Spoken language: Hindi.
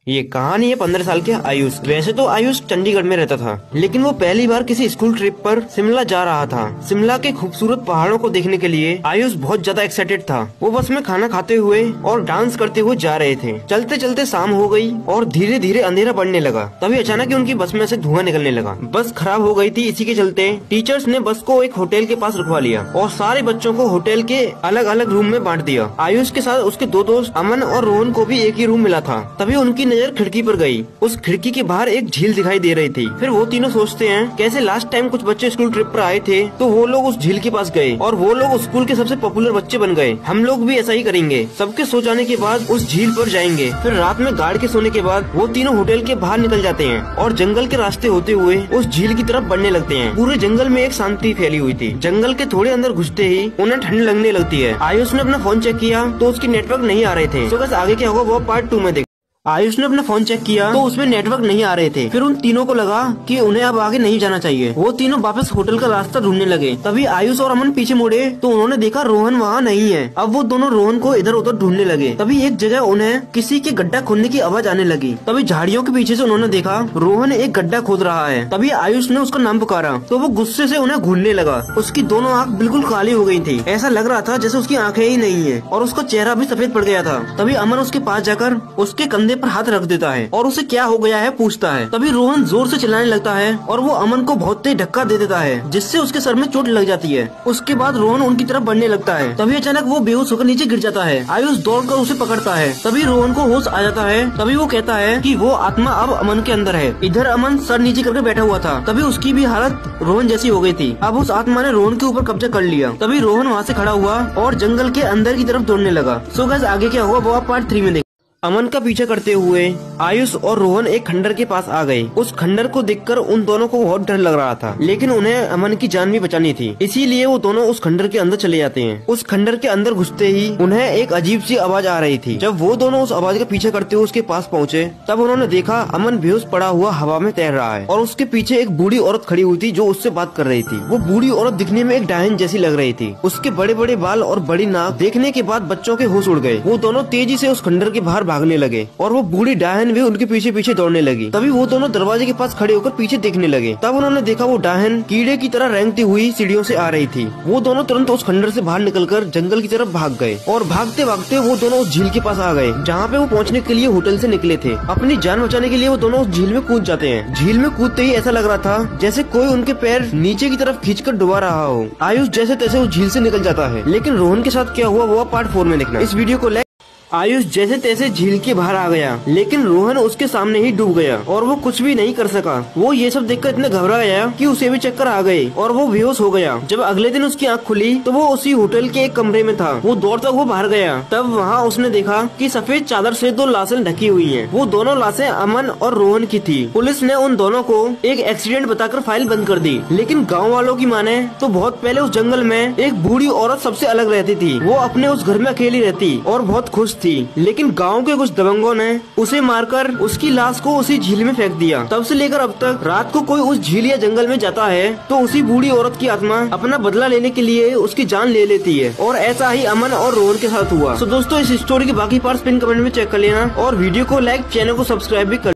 ये कहानी है 15 साल के आयुष। वैसे तो आयुष चंडीगढ़ में रहता था, लेकिन वो पहली बार किसी स्कूल ट्रिप पर शिमला जा रहा था। शिमला के खूबसूरत पहाड़ों को देखने के लिए आयुष बहुत ज्यादा एक्साइटेड था। वो बस में खाना खाते हुए और डांस करते हुए जा रहे थे। चलते चलते शाम हो गई और धीरे धीरे अंधेरा पड़ने लगा। तभी अचानक उनकी बस में से धुआं निकलने लगा। बस खराब हो गई थी। इसी के चलते टीचर्स ने बस को एक होटल के पास रुकवा लिया और सारे बच्चों को होटल के अलग अलग रूम में बांट दिया। आयुष के साथ उसके दो दोस्त अमन और रोहन को भी एक ही रूम मिला था। तभी उनकी नजर खिड़की पर गई। उस खिड़की के बाहर एक झील दिखाई दे रही थी। फिर वो तीनों सोचते हैं कैसे लास्ट टाइम कुछ बच्चे स्कूल ट्रिप पर आए थे तो वो लोग उस झील के पास गए और वो लोग स्कूल के सबसे पॉपुलर बच्चे बन गए। हम लोग भी ऐसा ही करेंगे। सबके सो जाने के बाद उस झील पर जाएंगे। फिर रात में गार्ड के सोने के बाद वो तीनों होटल के बाहर निकल जाते हैं और जंगल के रास्ते होते हुए उस झील की तरफ बढ़ने लगते हैं। पूरे जंगल में एक शांति फैली हुई थी। जंगल के थोड़े अंदर घुसते ही उन्हें ठंड लगने लगती है। आयुष ने अपना फोन चेक किया तो उसकी नेटवर्क नहीं आ रहे थे। तो बस आगे क्या होगा वो पार्ट 2 में देख। आयुष ने अपना फोन चेक किया तो उसमें नेटवर्क नहीं आ रहे थे। फिर उन तीनों को लगा कि उन्हें अब आगे नहीं जाना चाहिए। वो तीनों वापस होटल का रास्ता ढूंढने लगे। तभी आयुष और अमन पीछे मुड़े तो उन्होंने देखा रोहन वहाँ नहीं है। अब वो दोनों रोहन को इधर उधर ढूंढने लगे। तभी एक जगह उन्हें किसी के गड्ढा खोदने की आवाज आने लगी। तभी झाड़ियों के पीछे से उन्होंने देखा रोहन एक गड्ढा खोद रहा है। तभी आयुष ने उसका नाम पुकारा तो वो गुस्से से उन्हें घूरने लगा। उसकी दोनों आँख बिल्कुल काली हो गयी थी। ऐसा लग रहा था जैसे उसकी आंखें ही नहीं है और उसका चेहरा भी सफेद पड़ गया था। तभी अमन उसके पास जाकर उसके कंधे पर हाथ रख देता है और उसे क्या हो गया है पूछता है। तभी रोहन जोर से चिल्लाने लगता है और वो अमन को बहुत तेज धक्का दे देता है जिससे उसके सर में चोट लग जाती है। उसके बाद रोहन उनकी तरफ बढ़ने लगता है। तभी अचानक वो बेहोश होकर नीचे गिर जाता है। आयुष दौड़कर उसे पकड़ता है। तभी रोहन को होश आ जाता है। तभी वो कहता है कि वो आत्मा अब अमन के अंदर है। इधर अमन सर नीचे करके बैठा हुआ था। तभी उसकी भी हालत रोहन जैसी हो गई थी। अब उस आत्मा ने रोहन के ऊपर कब्जा कर लिया। तभी रोहन वहाँ से खड़ा हुआ और जंगल के अंदर की तरफ दौड़ने लगा। सो गाइस आगे क्या हुआ वो आप पार्ट 3 में देख। अमन का पीछा करते हुए आयुष और रोहन एक खंडर के पास आ गए। उस खंडर को देखकर उन दोनों को बहुत डर लग रहा था, लेकिन उन्हें अमन की जान भी बचानी थी। इसीलिए वो दोनों उस खंडर के अंदर चले जाते हैं। उस खंडर के अंदर घुसते ही उन्हें एक अजीब सी आवाज आ रही थी। जब वो दोनों उस आवाज का पीछा करते हुए उसके पास पहुँचे तब उन्होंने देखा अमन बेहोश पड़ा हुआ हवा में तैर रहा है और उसके पीछे एक बूढ़ी औरत खड़ी हुई थी जो उससे बात कर रही थी। वो बूढ़ी औरत दिखने में एक डायन जैसी लग रही थी। उसके बड़े बड़े बाल और बड़ी नाक देखने के बाद बच्चों के होश उड़ गए। वो दोनों तेजी से उस खंडर के बाहर भागने लगे और वो बूढ़ी डायन भी उनके पीछे पीछे दौड़ने लगी। तभी वो दोनों दरवाजे के पास खड़े होकर पीछे देखने लगे। तब उन्होंने देखा वो डायन कीड़े की तरह रेंगती हुई सीढ़ियों से आ रही थी। वो दोनों तुरंत उस खंडर से बाहर निकलकर जंगल की तरफ भाग गए और भागते भागते वो दोनों उस झील के पास आ गए जहाँ पे वो पहुँचने के लिए होटल से निकले थे। अपनी जान बचाने के लिए वो दोनों उस झील में कूद जाते हैं। झील में कूदते ही ऐसा लग रहा था जैसे कोई उनके पैर नीचे की तरफ खींचकर डुबा रहा हो। आयुष जैसे तैसे उस झील से निकल जाता है, लेकिन रोहन के साथ क्या हुआ वो पार्ट 4 में देखना। इस वीडियो को आयुष जैसे तैसे झील के बाहर आ गया, लेकिन रोहन उसके सामने ही डूब गया और वो कुछ भी नहीं कर सका। वो ये सब देखकर इतना घबरा गया कि उसे भी चक्कर आ गए और वो बेहोश हो गया। जब अगले दिन उसकी आंख खुली तो वो उसी होटल के एक कमरे में था। वो दौड़ता हुआ बाहर गया। तब वहाँ उसने देखा कि सफेद चादर से 2 लाशें ढकी हुई हैं। वो दोनों लाशें अमन और रोहन की थी। पुलिस ने उन दोनों को एक एक्सीडेंट बताकर फाइल बंद कर दी, लेकिन गाँव वालों की माने तो बहुत पहले उस जंगल में एक बूढ़ी औरत सबसे अलग रहती थी। वो अपने उस घर में अकेली रहती और बहुत खुश थी, लेकिन गांव के कुछ दबंगों ने उसे मारकर उसकी लाश को उसी झील में फेंक दिया। तब से लेकर अब तक रात को कोई उस झील या जंगल में जाता है तो उसी बूढ़ी औरत की आत्मा अपना बदला लेने के लिए उसकी जान ले लेती है। और ऐसा ही अमन और रोहन के साथ हुआ। तो दोस्तों इस स्टोरी के बाकी पार्ट्स पिन कमेंट में चेक कर लेना और वीडियो को लाइक, चैनल को सब्सक्राइब भी कर